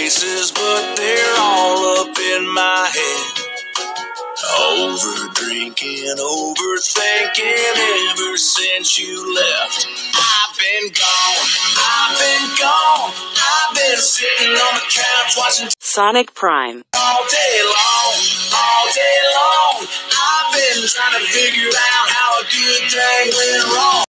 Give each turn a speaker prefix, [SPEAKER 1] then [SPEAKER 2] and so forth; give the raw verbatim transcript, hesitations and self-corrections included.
[SPEAKER 1] places, but they're all up in my head. Over drinking, overthinking ever since you left. I've been gone, I've been gone, I've been sitting on the couch watching
[SPEAKER 2] Sonic Prime
[SPEAKER 1] all day long, all day long. I've been trying to figure out how a good thing will